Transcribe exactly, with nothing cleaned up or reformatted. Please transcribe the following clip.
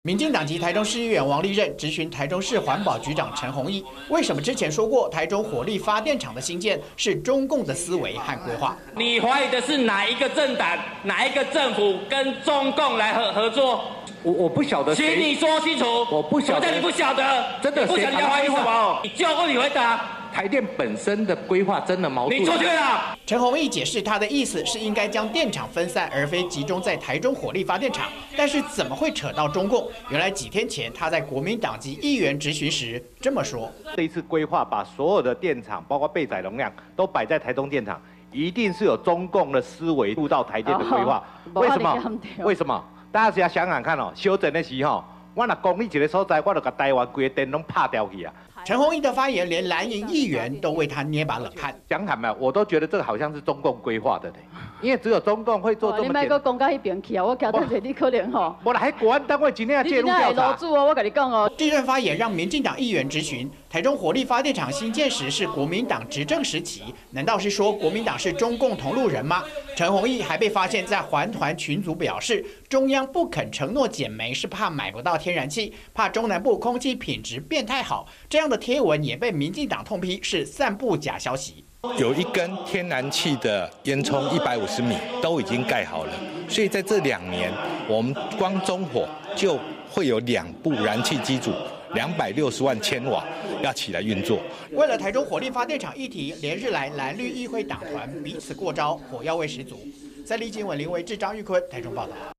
民进党籍台中市议员王立任质询台中市环保局长陈弘毅，为什么之前说过台中火力发电厂的兴建是中共的思维和规划？ 你怀疑的是哪一个政党、哪一个政府跟中共来合合作？ 我我不晓得， 请你说清楚。 我不晓得， 你不晓得， 真的不晓得你要怀疑什么？你就问你回答。 台电本身的规划真的矛盾。 你出去了。 陈弘毅解释，他的意思是应该将电厂分散，而非集中在台中火力发电厂。但是怎么会扯到中共？原来几天前他在国民党籍议员质询时这么说： 这一次规划把所有的电厂，包括备载容量，都摆在台中电厂，一定是有中共的思维入到台电的规划。 哦、 为什么？为什么？大家想想看哦，修整的时候，我若讲你一个所在，我就把台湾规个电拢拍掉去啊。 陈弘毅的发言，连蓝营议员都为他捏把冷汗。 讲坦白，我都觉得这个好像是中共规划的嘞，因为只有中共会做这么简单。 你莫讲到迄边去啊！我交代者你可能吼。 我来国安单位今天要介入调查。 住哦，我跟你讲哦。 这段发言让民进党议员质询：台中火力发电厂新建时是国民党执政时期，难道是说国民党是中共同路人吗？陈弘毅还被发现，在环团群组表示，中央不肯承诺减煤是怕买不到天然气，怕中南部空气品质变太好。这样的贴文也被民进党痛批是散布假消息。 有一根天然气的烟囱一百五十米都已经盖好了，所以在这两年，我们光中火就会有两部燃气机组，两百六十万千瓦要起来运作。 为了台中火力发电厂议题，连日来蓝绿议会党团彼此过招，火药味十足。在立新闻林维志、张玉坤台中报道。